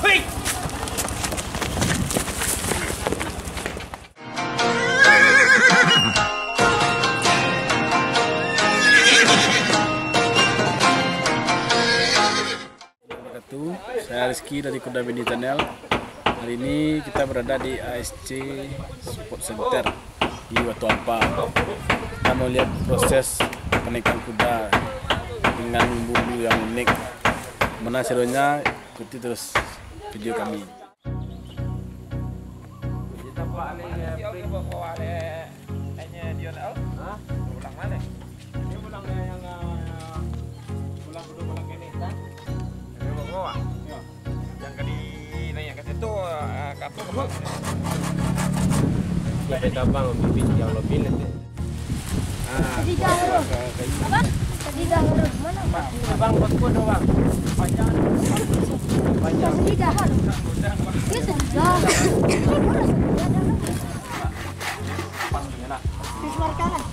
Hei! Saya Rizky dari Kuda Bindi Channel. Hari ini kita berada di ASC Support Center di Watu Ampang. Kita mau lihat proses penaikan kuda dengan bumbu yang unik. Mana serunya, ikuti terus video kami. Yang ke di naik ke situ kapal ke bawah. Kita tabang bibit yang lebih nanti. Tadi dahulu. Apa? Tadi dahulu. Mana? Bang, bosku doang. Panjang. Tadi dahulu. Dia sudah. Pastinya nak. Keluar kanan.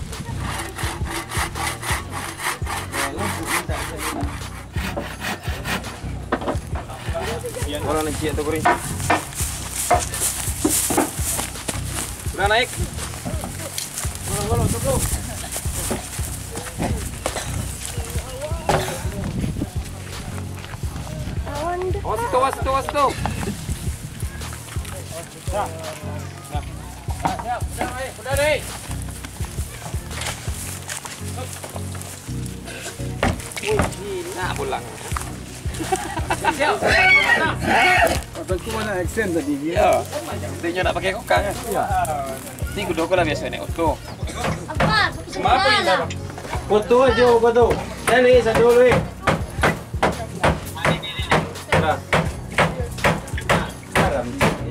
Orang naik tu kuring. Sudah naik. Golong cukup. Awas tu. Udah naik. Wih, gila pulang. Otakku mana aksen tadi dia? Ya, dia nak pakai kokang kan? Ya. Ni kuda kau lah biasa naik auto. Apa? Apa ini dah? Foto aja foto. Ni satu dulu. Nah. Sekarang.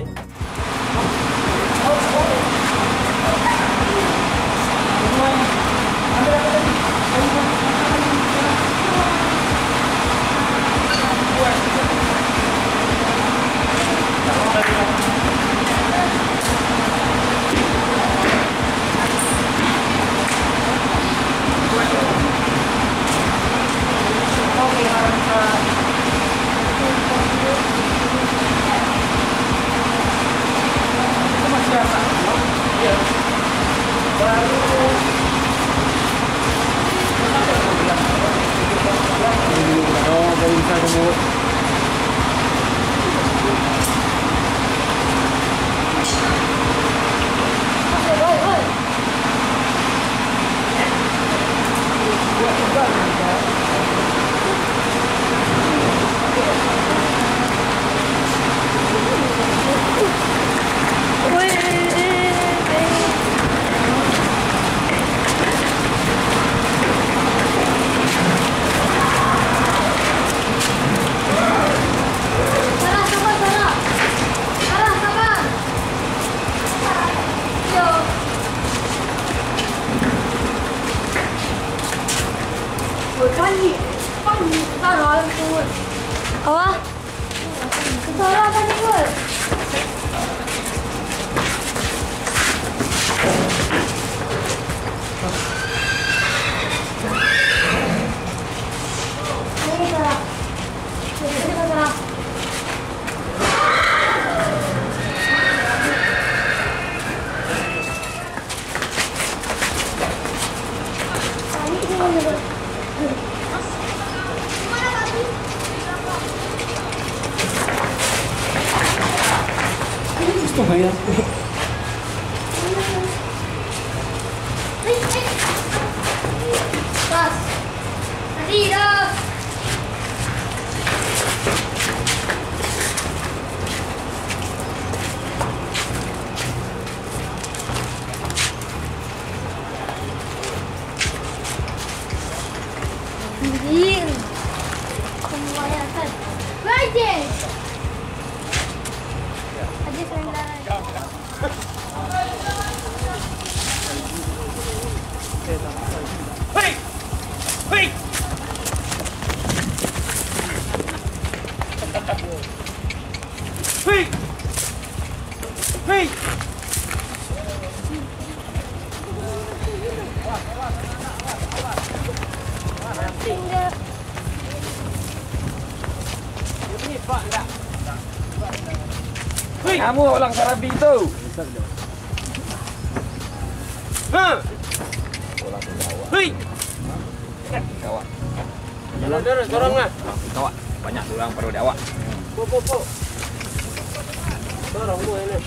Apa? Salah tadi gue. Ini salah. Ini salah. Gusto ba yan? Pas. Adidas. Anjir. Semuanya kan. Baik. Aja sering Hei! Hei! Hei! Hei! tinggal. Ini Pak enggak? Kamu ulang sarabi itu. Hei. Kawan. Jalan terus dorong lah. Kawan. Banyak orang perlu diawak. Po. Dorong mu ini.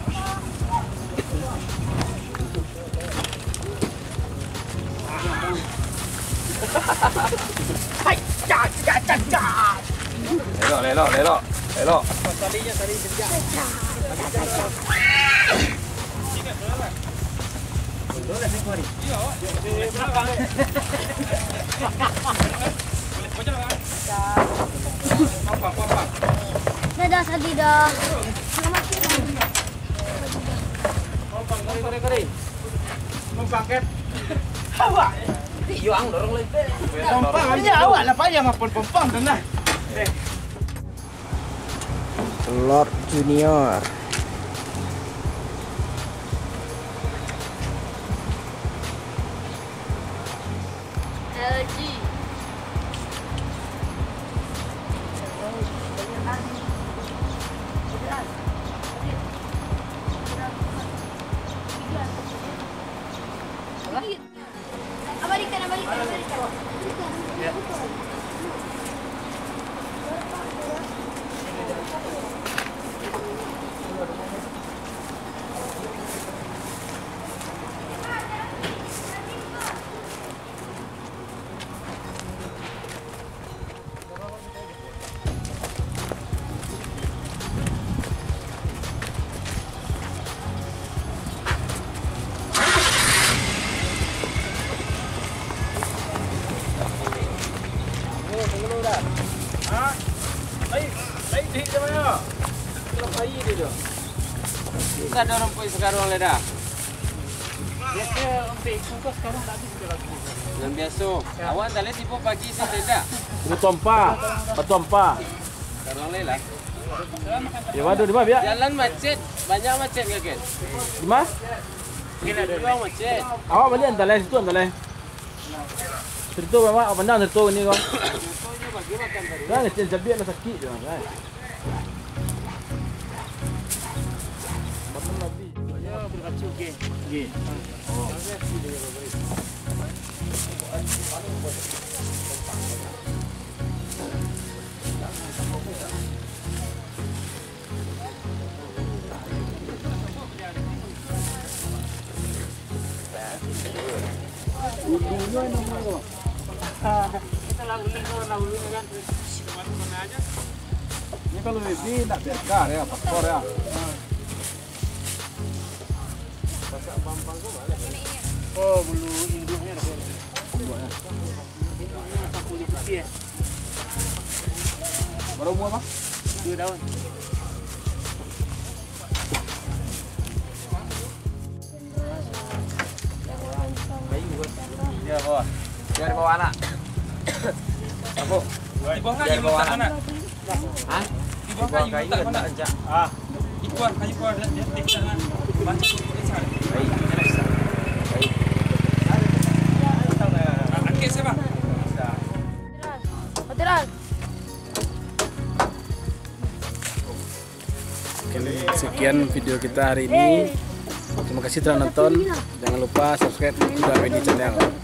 Hai, cak. Lelok. Tadinya tadi sejak. Dadah Sadidah. Selamat siang. Kori. Mempaket. Awak. Yo ang dorong lagi. Pompang aja awak lah payah ngapun pompang dah nah. Lord Junior. LG. Abalikan. Kita dorong poin sekarang leda. Biasa untuk sungguh sekarang tak habis sudah lagi. Yang biasa. Awan tak lihat tipu pagi sih leda. Batu ampa. Sekarang lela. Ya waduh di mana ya? Jalan macet, banyak macet kakek. Di mana? Doang macet. Awak balik antalai situ antalai. Situ bawa pandang situ ini kau. Kan kecil cabai ada sakit dia kan. Kita lalu kan. Kemana aja. Ini kalau lebih nak biarkan ya, faktor ya. Oh, bulu induknya ada. Kulit putih ya. Baru mua apa? 2 daun. Ya bos. Biar bawa anak. Apa? Di bawah Biar kayu bawa letak anak. mana? Hah? Di bawah kayu letak mana? Ah. Di bawah kayu keluar dia di sana. Baca buku sana. Baik. Angkat siapa? Lateral. Sekian video kita hari ini. Terima kasih telah nonton. Jangan lupa subscribe Kuda Beni Channel.